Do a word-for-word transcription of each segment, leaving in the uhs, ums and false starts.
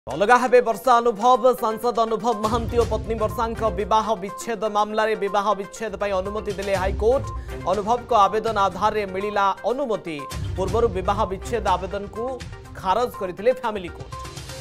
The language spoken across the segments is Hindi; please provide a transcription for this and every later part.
अलगा हेबे वर्षा अनुभव सांसद अनुभव महांती और पत्नी वर्षा विवाह विच्छेद मामलें विवाह विच्छेद पर अनुमति देले हाईकोर्ट। अनुभव को आवेदन आधार में मिला अनुमति। पूर्व विवाह विच्छेद आवेदन को खारज करते फैमिली कोर्ट।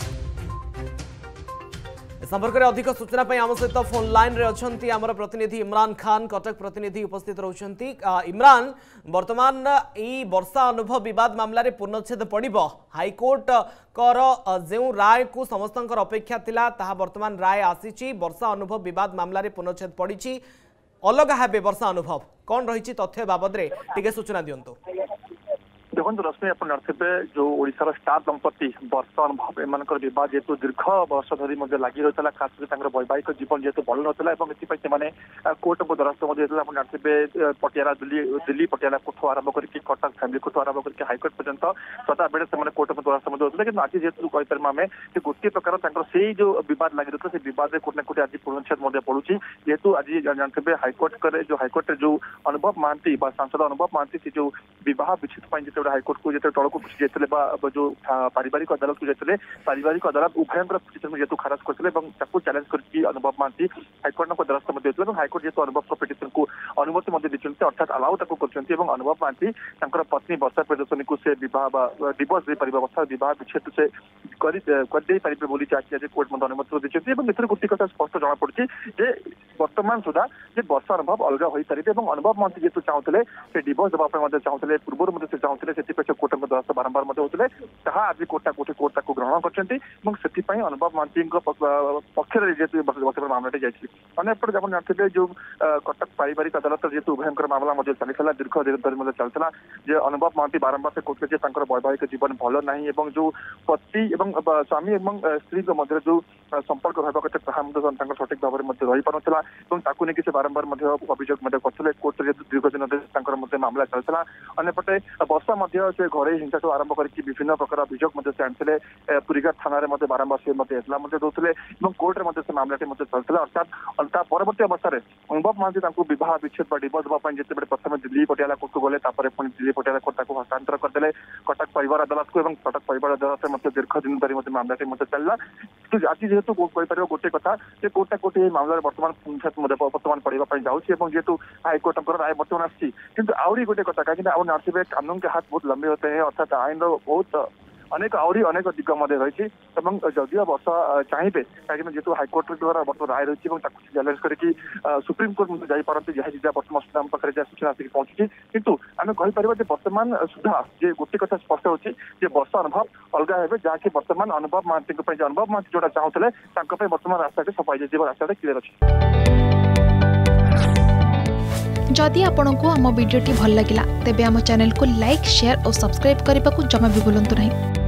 संपर्क में अधिक सूचना आम सहित फोन लाइन रे अछंती आमर प्रतिनिधि इमरान खान कटक प्रतिनिधि उपस्थित रहउछंती। इमरान, वर्तमान ई वर्षा अनुभव विवाद मामला रे पूर्णच्छेद पड़िबो। हाईकोर्ट कर जो राय को समस्त अपेक्षा थिला ताहा वर्तमान राय आसीची। वर्षा अनुभव विवाद मामला रे पूर्णच्छेद पड़िची। अलग हेबे वर्षा अनुभव कौन रही तथ्य बाबद रे टिके सूचना दियंतु। देखो रश्मि आप नर्थे जो ओडार स्टार दंपति वर्षा अनुभव एम बद जेहतु दीर्घ वर्ष धरी लगी रही है। खास कर वैवाहिक जीवन जेहतु भल नाला से कोर्ट को द्वारस्थ नर्थे पटियाला दिल्ली दिल्ली पटियाला कोठ आरंभ करके कटक फैमिली कोठ आरंभ करके हाईकोर्ट पर्यंत सदा बेले से कोर्ट को द्वारस्थ होते कि आज जेहतु कहीपर आम गोटे प्रकार से जो बद लगी रही है बद कोट ना कोटे आज पूर्णच्छेद पड़ू जेहतु आज जानते हाईकोर्ट करे जो हाईकोर्ट जो अनुभव महांती सांसद अनुभव महांती से जो बह विच्छेद हाईकोर्ट को जो तौक जाते जो पारिवारिक अदालत को जाते पारिवारिक अदालत उभयंकर पिटिशन जेहतु खारज करते चैलेंज कर अनुभव महांती हाईकोर्ट को द्वारस्थ होते हाईकोर्ट जेहतु अनुभव को पिटिशन को अनुमति देते अर्थात अलाउ कर अनुभव महांती पत्नी वर्षा प्रियदर्शनी को से डिवोर्स दे पारे वर्षा बह विच्छेद से कर बोली आज कोर्ट मत अनुमति देते गोटे कथा स्पष्ट जना पड़ी वर्तमान सुधा वर्षा अनुभव अलग हो सारे अनुभव महांती जेहतु चाहते से डिवोर्स देवाई चाहते पूर्व से चाहते कोर्ट द्वारा बारंबार होते आज कोर्टा कोर्ट कोर्ट ग्रहण कर अनुभव महांती पक्षर जेहतु वर्तमान मामला जाती अनेपटे आप जानते जो कटक पारिवारिक अदालत जेहतु उभयंकर मामला चलता दीर्घ धरी चलता अनुभव महांती बारंबार से कहते वैवाहिक जीवन भल ना जो पति और स्वामी और स्त्री मध्य जो संपर्क रहा कथा सठिक भाव में रही पारा नहीं से बारंबार अभियोग करते कोर्ट जेहतु दीर्घ दिन मामला चलता अनेपटे वर्षा से घरे हिंसा ठूँ आरंभ करके विभिन्न प्रकार अभियोग से आनी पुरीघाट थाना बारंबार से एतला दूसरे कोर्टे से मामलाटी चलता अर्थात परवर्ती अवस्था अनुभव महांती बह विच्छेद डिवोर्स देवाई जिते प्रथम दिल्ली पटियाला कोर्ट को गले पुणी दिल्ली पटियाला कोर्ट को हस्तांतर करदे कटक परिवार अदालत को कटक परिवार अदालत में दीर्घ दिन धरी मामलाटी चलला आज जेहेतु कहीपर गोटे कथा कोर्टा कोर्ट मामला बर्तमान बर्तमान पढ़ाई जाऊँगी जेहेतु हाईकोर्ट राय बर्तमान आसी आहरी गोटे कथा कहीं नर्थे कानून के हाथ बहुत लंबे होते हैं अर्थात आईन बहुत अनेक आहरी अनेक दिग रही जदिव वर्षा चाहिए कहीं जेहतु हाईकोर्ट द्वारा बर्तमान राय रही चैलेंज करके सुप्रीम कोर्ट जापारती जहाँ जहाँ बर्तमान सुधा पाखे जहाँ सूचना आसिक पहुंची कितु आम कहीपर वर्तमान सुधा जे गोटे कथा स्पष्ट होची वर्षा अनुभव अलग हे जहाँकि वर्तमान अनुभव महांती अनुभव महांती जोटा चाहते वर्तमान रास्ता सफाई रास्ता क्लीयर अच्छी। जदि आपंक आम भिडी भल लगा तेब आम चैनल को लाइक शेयर और सब्सक्राइब करने को जमा भी भूलु नहीं।